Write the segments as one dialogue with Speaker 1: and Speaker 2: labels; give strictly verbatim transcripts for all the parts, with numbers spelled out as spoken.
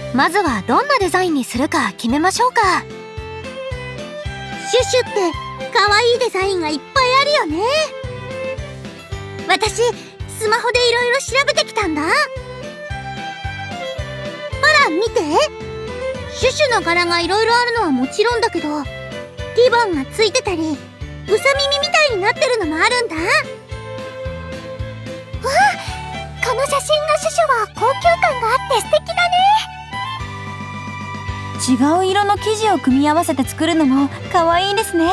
Speaker 1: まずはどんなデザインにするか決めましょうか。
Speaker 2: シュシュって可愛いデザインがいっぱいあるよね。私スマホでいろいろ調べてきたんだ。ほら見て、シュシュの柄がいろいろあるのはもちろんだけど、リボンがついてたりうさ耳みたいになってるのもあるんだ。わあ、この写真のシュシュは高級感があって素敵だね。
Speaker 3: 違う色の生地を組み合わせて作るのも可愛いですね。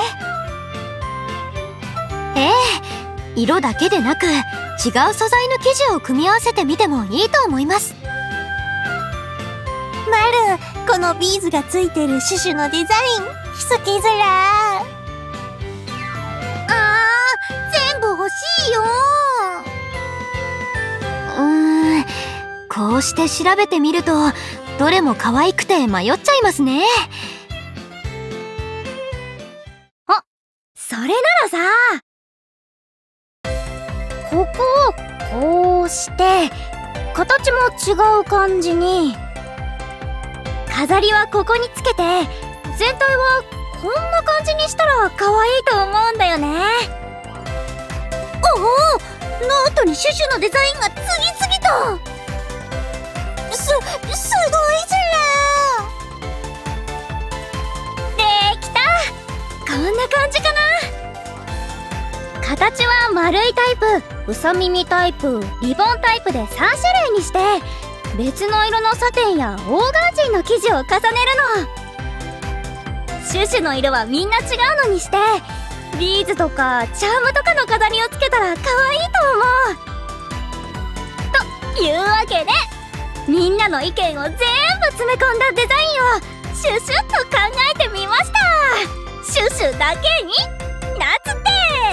Speaker 1: ええ、色だけでなく違う素材の生地を組み合わせてみてもいいと思います。
Speaker 2: まる、このビーズがついてるシュシュのデザイン好きずら。あー、全部欲しいよ。
Speaker 1: うーん、こうして調べてみるとどれも可愛くて迷っちゃいますね。
Speaker 2: あ、それならさ、ここをこうして形も違う感じに、飾りはここにつけて全体はこんな感じにしたら可愛いと思うんだよね。おお、ノートにシュシュのデザインが次々と。す、すごいずら。できた。こんな感じかな。形は丸いタイプ、うさ耳タイプ、リボンタイプでさん種類にして、別の色のサテンやオーガンジーの生地を重ねるの。シュシュの色はみんな違うのにして、ビーズとかチャームとかの飾りをつけたら可愛いと思う。というわけで、みんなの意見を全部詰め込んだデザインをシュシュッと考えてみました。シュシュだけになつって。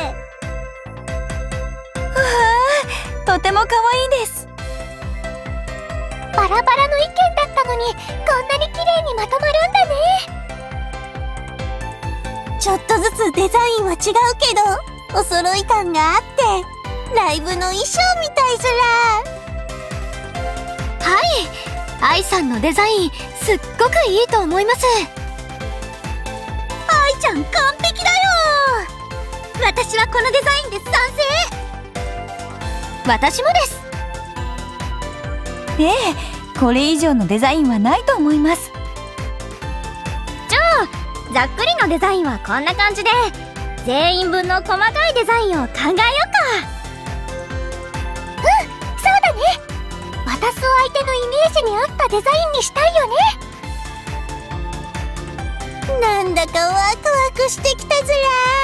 Speaker 3: わあ、とても可愛いです。
Speaker 2: バラバラの意見だったのにこんなに綺麗にまとまるんだね。ちょっとずつデザインは違うけどお揃い感があってライブの衣装みたいず
Speaker 1: ら。はい、愛さんのデザインすっごくいいと思います。
Speaker 2: 愛ちゃん完璧だよ。私はこのデザインで賛
Speaker 1: 成。私もです。
Speaker 3: ええ、これ以上のデザインはないと思います。
Speaker 2: じゃあざっくりのデザインはこんな感じで、全員分の細かいデザインを考えようか。うん、そうだね。渡す相手のイメージに合ったデザインにしたいよね。なんだかワクワクしてきたずら。